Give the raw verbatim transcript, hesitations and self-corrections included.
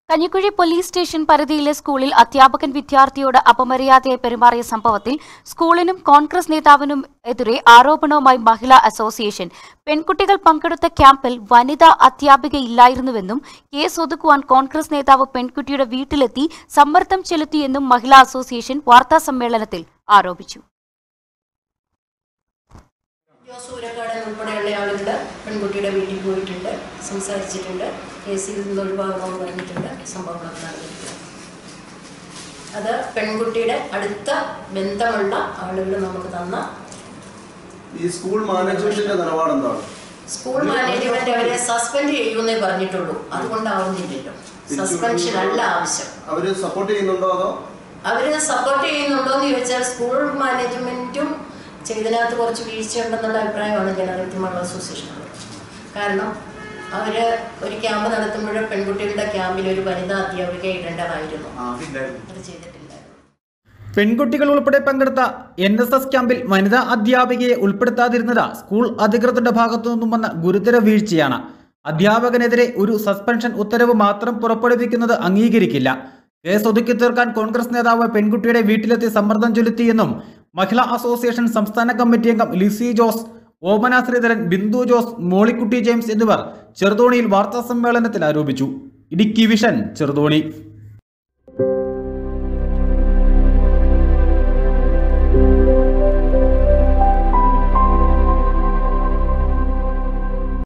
Kanjikuzhi police station പരിധിയിലെ സ്കൂളിൽ അധ്യാപകൻ വിദ്യാർത്ഥിയോട് അപമര്യാദയായി പെരുമാറിയ സംഭവത്തിൽ സ്കൂളിനും കോൺഗ്രസ് നേതാവിനും എതിരെ ആരോപണവുമായി മഹിളാ അസോസിയേഷൻ. പെൺകുട്ടികൾ പങ്കെടുത്ത ക്യാമ്പിൽ വനിതാ അധ്യാപികയില്ലായിരുന്നുവെന്നും കേസ് ഒതുക്കുവാൻ കോൺഗ്രസ് നേതാവ് പെൺകുട്ടിയുടെ വീട്ടിലെത്തി സമ്മർദ്ദം ചെലുത്തിയെന്നും മഹിളാ അസോസിയേഷൻ വാർത്താസമ്മേളനത്തിൽ ആരോപിച്ചു. സൂര്യക്കാടൻ ഉൾപ്പെടെയുള്ള ആളുകൾ പെൺകുട്ടിയുടെ വീട്ടിൽ പോയിട്ടുണ്ട്, സംസാരിച്ചിട്ടുണ്ട്, കേസിൽ നിന്ന് ഒഴിവാകണമെന്ന് പറഞ്ഞിട്ടുണ്ട്. സംഭവങ്ങളൊക്കെ നടന്നിട്ടുണ്ട്. അത് പെൺകുട്ടിയുടെ അടുത്ത ബന്ധമുള്ള ആളുകൾ നമുക്ക് തന്ന ഈ സ്കൂൾ മാനേജ്മെന്റിന്റെ നിലപാട് എന്താണ്? സ്കൂൾ മാനേജ്മെന്റ് അവരെ സസ്പെൻഡ് ചെയ്യുമെന്നേ പറഞ്ഞിട്ടുള്ളൂ. അതുകൊണ്ടാവുന്നില്ലല്ലോ. സസ്പെൻഷൻ അല്ല ആവശ്യം. അവര് സപ്പോർട്ട് ചെയ്യുന്നുണ്ടോ അതോ അവര് സപ്പോർട്ട് ചെയ്യുന്നുണ്ടോ എന്ന് ചോദിച്ചാൽ സ്കൂൾ മാനേജ്മെന്റും ചെയ്തതിനകത്ത് കുറച്ച് വീഴ്ചയുണ്ടെന്നുള്ള അഭിപ്രായമാണ് ജനാധിപത്യ മഹിളാ അസോസിയേഷനുള്ളത്. കാരണം അവർ ഒരു ക്യാമ്പ് നടത്തുമ്പോൾ പെൺകുട്ടികളുടെ ക്യാമ്പിൽ ഒരു വനിതാ അധ്യാപിക ഇടേണ്ടതായിരുന്നു. അത് ചെയ്തിട്ടില്ലായിരുന്നു. പെൺകുട്ടികൾ ഉൾപ്പെടെ പങ്കെടുത്ത എൻ എസ് എസ് ക്യാമ്പിൽ വനിതാ അധ്യാപികയെ ഉൾപ്പെടുത്താതിരുന്നത് സ്കൂൾ അധികൃതരുടെ ഭാഗത്തു നിന്നും വന്ന ഗുരുതര വീഴ്ചയാണ്. അധ്യാപകനെതിരെ ഒരു സസ്പെൻഷൻ ഉത്തരവ് മാത്രം പുറപ്പെടുവിക്കുന്നത് അംഗീകരിക്കില്ല. കേസ് ഒതുക്കി തീർക്കാൻ കോൺഗ്രസ് നേതാവ് പെൺകുട്ടിയുടെ വീട്ടിലെത്തി സമ്മർദ്ദം ചെലുത്തിയെന്നും മഹിളാ അസോസിയേഷൻ സംസ്ഥാന കമ്മിറ്റി അംഗം ലിസി ജോസ്, ഓമന ശ്രീധരൻ, ബിന്ദു ജോസ്, മോളിക്കുട്ടി ജെയിംസ് എന്നിവർ ചെറുതോണിയിൽ വാർത്താസമ്മേളനത്തിൽ ആരോപിച്ചു. ഇടുക്കി വിഷൻ, ചെറുതോണി.